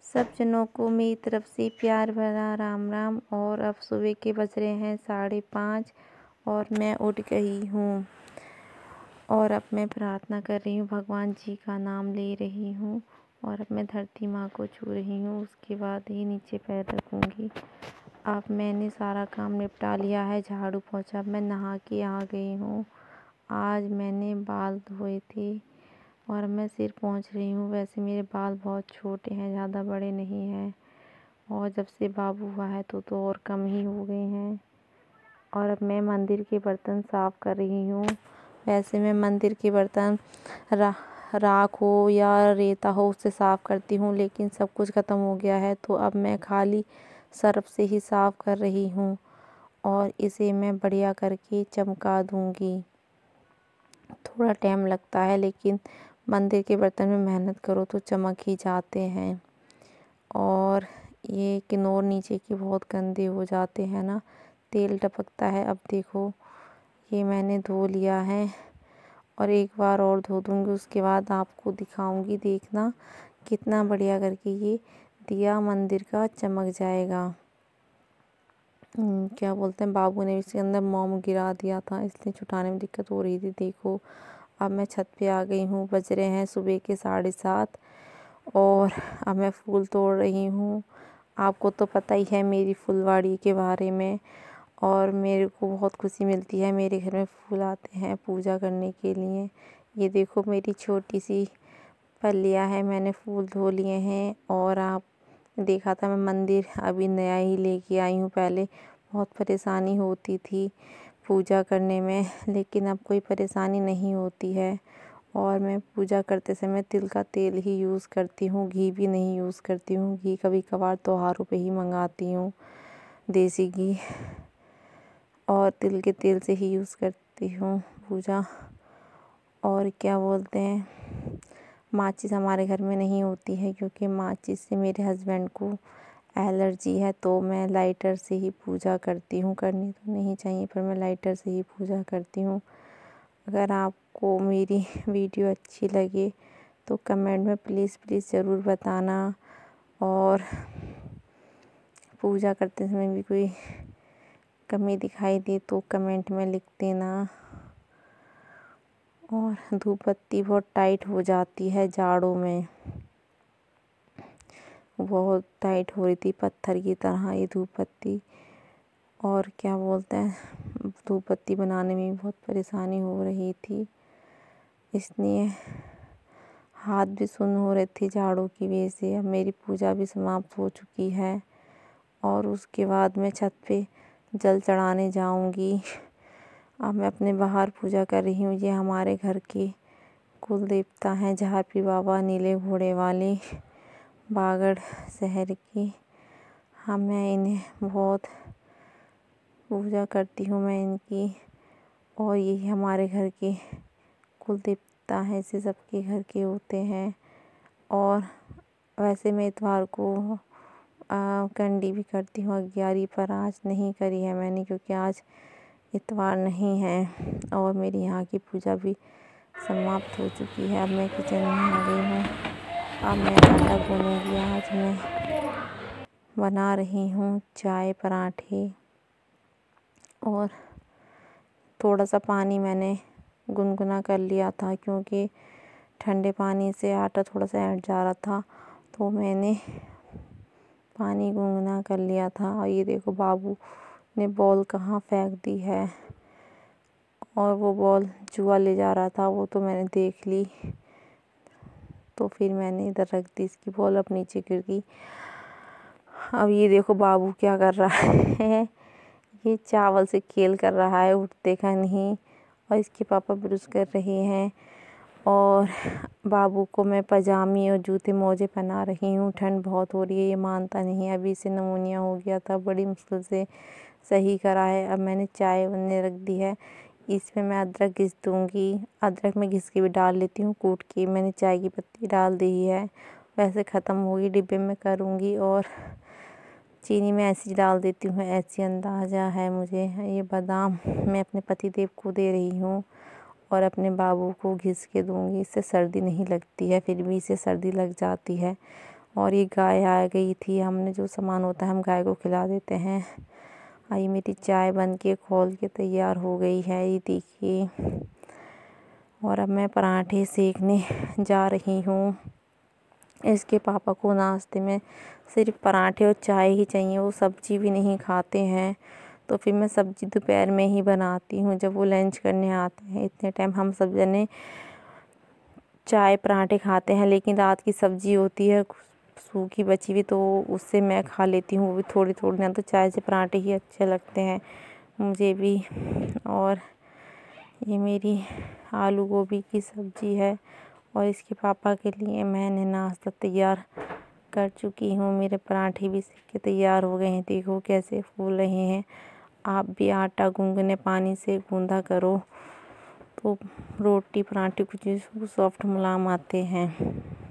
सब जनों को मेरी तरफ से प्यार भरा राम राम। और अब सुबह के बज रहे हैं 5:30 और मैं उठ गई हूँ और अब मैं प्रार्थना कर रही हूँ, भगवान जी का नाम ले रही हूँ और अब मैं धरती माँ को छू रही हूँ। उसके बाद ही नीचे पैर रखूँगी। अब मैंने सारा काम निपटा लिया है, झाड़ू पोंछा, मैं नहा के आ गई हूँ। आज मैंने बाल धोए थे और मैं सिर पोंछ रही हूँ। वैसे मेरे बाल बहुत छोटे हैं, ज़्यादा बड़े नहीं हैं और जब से बाबू हुआ है तो और कम ही हो गए हैं। और अब मैं मंदिर के बर्तन साफ़ कर रही हूँ। वैसे मैं मंदिर के बर्तन राख हो या रेता हो उससे साफ़ करती हूँ, लेकिन सब कुछ ख़त्म हो गया है तो अब मैं खाली सर्फ से ही साफ़ कर रही हूँ और इसे मैं बढ़िया करके चमका दूँगी। थोड़ा टाइम लगता है लेकिन मंदिर के बर्तन में मेहनत करो तो चमक ही जाते हैं। और ये किनोर नीचे के बहुत गंदे हो जाते हैं ना, तेल टपकता है। अब देखो ये मैंने धो लिया है और एक बार और धो दूँगी, उसके बाद आपको दिखाऊंगी। देखना कितना बढ़िया करके ये दिया मंदिर का चमक जाएगा। क्या बोलते हैं, बाबू ने इसके अंदर मोम गिरा दिया था इसलिए छुटाने में दिक्कत हो रही थी। देखो अब मैं छत पे आ गई हूँ, बज रहे हैं सुबह के 7:30 और अब मैं फूल तोड़ रही हूँ। आपको तो पता ही है मेरी फुलवाड़ी के बारे में और मेरे को बहुत खुशी मिलती है, मेरे घर में फूल आते हैं पूजा करने के लिए। ये देखो मेरी छोटी सी पल्लियाँ है, मैंने फूल धो लिए हैं। और आप देखा था मैं मंदिर अभी नया ही लेके आई हूँ। पहले बहुत परेशानी होती थी पूजा करने में, लेकिन अब कोई परेशानी नहीं होती है। और मैं पूजा करते समय तिल का तेल ही यूज़ करती हूँ, घी भी नहीं यूज़ करती हूँ। घी कभी कभार त्योहारों पे ही मंगाती हूँ, देसी घी, और तिल के तेल से ही यूज़ करती हूँ पूजा। और क्या बोलते हैं, माचिस हमारे घर में नहीं होती है क्योंकि माचिस से मेरे हस्बैंड को एलर्जी है, तो मैं लाइटर से ही पूजा करती हूँ। करनी तो नहीं चाहिए पर मैं लाइटर से ही पूजा करती हूँ। अगर आपको मेरी वीडियो अच्छी लगे तो कमेंट में प्लीज़ ज़रूर बताना। और पूजा करते समय भी कोई कमी दिखाई दे तो कमेंट में लिख देना। और धूप बत्ती बहुत टाइट हो जाती है जाड़ों में, बहुत टाइट हो रही थी पत्थर की तरह ये धूप बत्ती। और क्या बोलते हैं, धूप बत्ती बनाने में भी बहुत परेशानी हो रही थी, इसलिए हाथ भी सुन्न हो रहे थे जाड़ों की वजह से। अब मेरी पूजा भी समाप्त हो चुकी है और उसके बाद मैं छत पे जल चढ़ाने जाऊंगी। अब मैं अपने बाहर पूजा कर रही हूँ। ये हमारे घर के कुल देवता हैं, झारपी बाबा नीले घोड़े वाले, बागड़ शहर की। हाँ, मैं इन्हें बहुत पूजा करती हूँ मैं इनकी। और यही हमारे घर के कुल देवता हैं, ऐसे सबके घर के होते हैं। और वैसे मैं इतवार को कंडी भी करती हूँ अग्यारी, पर आज नहीं करी है मैंने क्योंकि आज इतवार नहीं है। और मेरी यहाँ की पूजा भी समाप्त हो चुकी है। अब मैं किचन में आ गई हूँ, अब मैं आटा गूँधूँगी। आज मैं बना रही हूँ चाय पराठे और थोड़ा सा पानी मैंने गुनगुना कर लिया था क्योंकि ठंडे पानी से आटा थोड़ा सा ऐंठ जा रहा था, तो मैंने पानी गुनगुना कर लिया था। और ये देखो बाबू ने बॉल कहाँ फेंक दी है, और वो बॉल जुआ ले जा रहा था, वो तो मैंने देख ली, तो फिर मैंने इधर रख दी, इसकी बॉल अब नीचे गिर गई। अब ये देखो बाबू क्या कर रहा है, ये चावल से खेल कर रहा है, उठते का नहीं। और इसके पापा ब्रश कर रहे हैं और बाबू को मैं पजामी और जूते मोजे पहना रही हूँ। ठंड बहुत हो रही है, ये मानता नहीं। अभी इसे निमोनिया हो गया था, बड़ी मुश्किल से सही करा है। अब मैंने चाय बनने रख दी है, इसमें मैं अदरक घिस दूँगी। अदरक मैं घिस के भी डाल लेती हूँ, कूट के। मैंने चाय की पत्ती डाल दी है, वैसे ख़त्म होगी डिब्बे में करूँगी। और चीनी मैं ऐसी डाल देती हूँ, ऐसी अंदाज़ा है मुझे। ये बादाम मैं अपने पति देव को दे रही हूँ और अपने बाबू को घिस के दूँगी। इससे सर्दी नहीं लगती है, फिर भी इसे सर्दी लग जाती है। और ये गाय आ गई थी। हमने जो सामान होता है हम गाय को खिला देते हैं। आई मेरी चाय बन के खौल के तैयार हो गई है, ये देखिए। और अब मैं पराठे सेकने जा रही हूँ। इसके पापा को नाश्ते में सिर्फ पराठे और चाय ही चाहिए, वो सब्जी भी नहीं खाते हैं। तो फिर मैं सब्जी दोपहर में ही बनाती हूँ जब वो लंच करने आते हैं। इतने टाइम हम सब जने चाय पराठे खाते हैं, लेकिन रात की सब्जी होती है सूखी बची हुई तो उससे मैं खा लेती हूँ, वो भी थोड़ी थोड़ी ना। तो चाय से पराठे ही अच्छे लगते हैं मुझे भी। और ये मेरी आलू गोभी की सब्जी है और इसके पापा के लिए मैंने नाश्ता तैयार कर चुकी हूँ। मेरे पराठे भी सीख के तैयार हो गए हैं, देखो कैसे फूल रहे हैं। आप भी आटा गुनगुने पानी से गूंदा करो तो रोटी पराठे कुछ सॉफ्ट मुलायम आते हैं।